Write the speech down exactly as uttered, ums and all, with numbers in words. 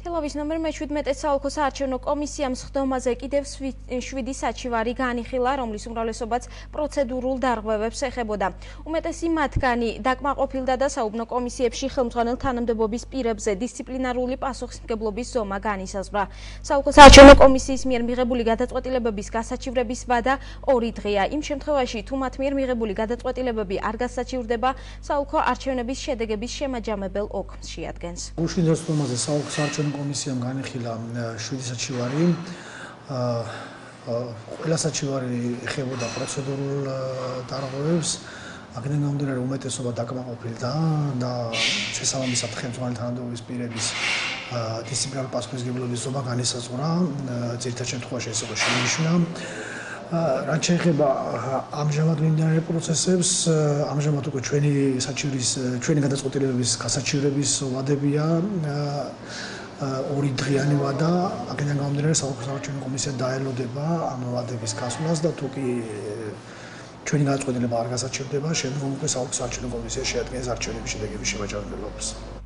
თელავის ნომერ მეჩვიდმეტე საოლქო საარჩევნო კომისიამ სხდომაზე კიდევ შვიდი საჩივარი განიხილა, რომლის უმრავლესობაც პროცედურულ დარღვევებს ეხებოდა. უმეტესი მათგანი დაკმაყოფილდა და საუბნო კომისიებში ხელმძღვანელ თანამდებობის პირებზე დისციპლინარული პასუხისმგებლობის ზომა განისაზღვრა. საოლქო საარჩევნო კომისიის მიერ მიღებული გადაწყვეტილებების გასაჩივრების ვადა ორი დღეა. იმ შემთხვევაში, თუ მათ მიერ მიღებული გადაწყვეტილებები არ გასაჩივრდება, საოლქო არჩევნების შედეგების შემაჯამებელ ოქმს შეადგენს. უშვილო სხდომაზე საოლქო საარჩევნო კომისიამ განიხილა შვიდი საჩივარი. ყველა საჩივარი ეხებოდა პროცედურულ დარღვევებს. აქედან გამომდინარე უმეტესობა დაკმაყოფილდა და შესაბამისად ხელმძღვანელი თანამდებობის პირების დისციპლინარული პასუხისმგებლობის ზომა განისაზღვრა. ძირითად შემთხვევაში ეს იყო შენიშვნა. რაც შეეხება ამჟამად მიმდინარე პროცესებს, ამჟამად უკვე ჩვენი საჩივრის ჩვენი გადაწყვეტილებების გასაჩივრების ვადებია ორი დღიანი ვადა. აქედან გამომდინარე საოლქო საარჩევნო კომისია დაელოდება ამ ვადების გასვლას და თუ კი ჩვენი გადაწყვეტილება არ გასაჩივრდება, შემდგომ უკვე საოლქო საარჩევნო კომისია შეადგენს არჩევნების შედეგების შემაჯამებელ ოქმს.